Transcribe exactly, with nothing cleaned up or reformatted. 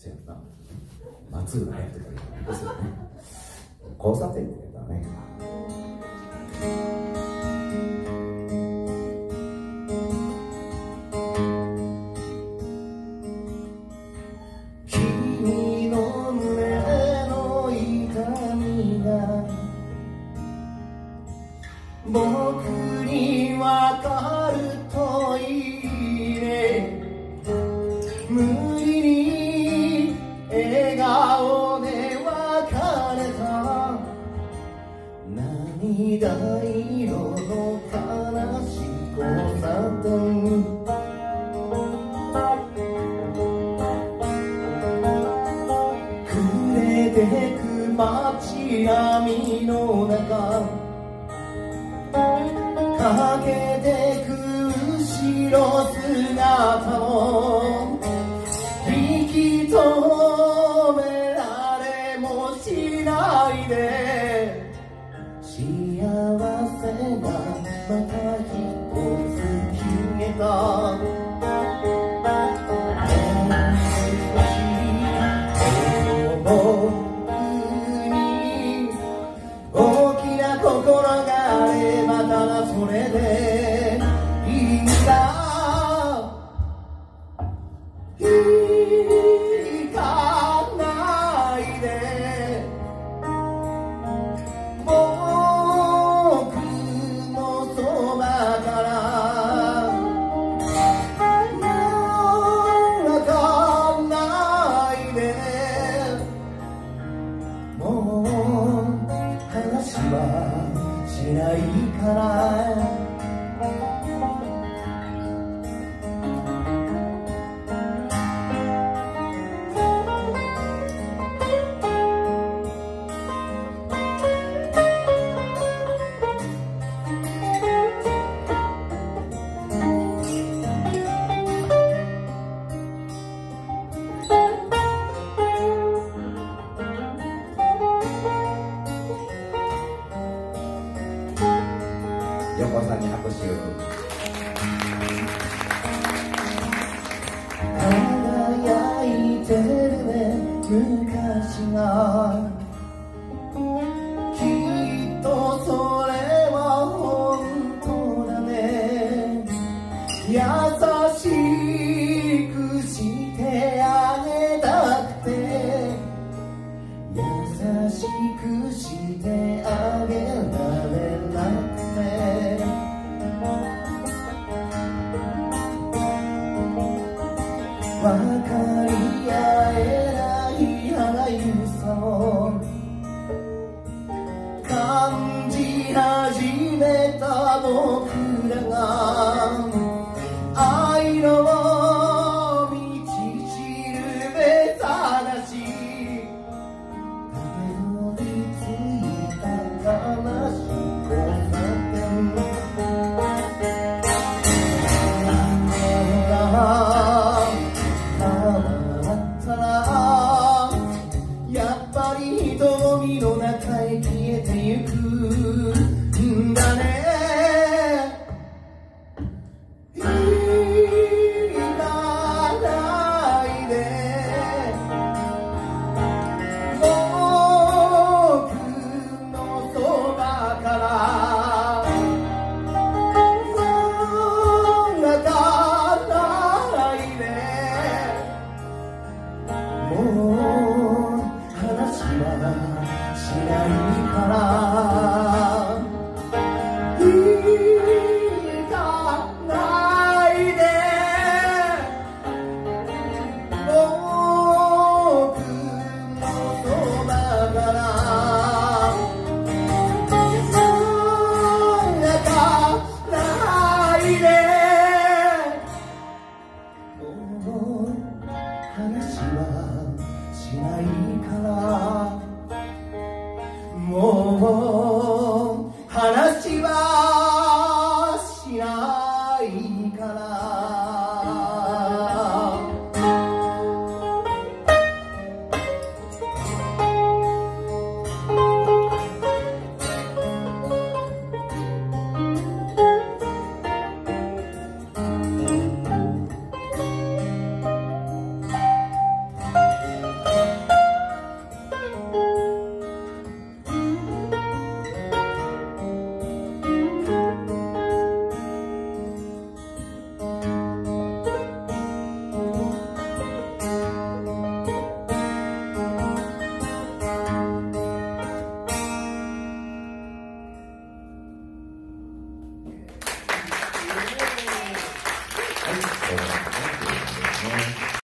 違うな、松浦やってたけどですよね。交差点って言ったらね。君の胸の痛みが僕にわかるといいね。無理に笑顔で別れた涙色の悲しい交差点。暮れてく街並みの中、かけてく後ろ姿を引き止められもしないで、幸せがまた一つ消えた。僕に大きな心があればただそれでいいんだ。行かないで、僕のそばから泣かないで。もう話はしないから。横さんに拍手。輝いてるね昔が、きっとそれは本当だね。優しくしてあげたくて、優しくしてあげられなくて、分かり合えない歯ゆさを感じ始めた僕らが、愛の道しるべ探し、たどり着いた悲しい交差点。瞳の中へ消えてゆくんだね。行かないで、僕のそばから泣かないで。もう話はしないから、行かないで、僕のそばから泣かないで。もう話はしないから、もう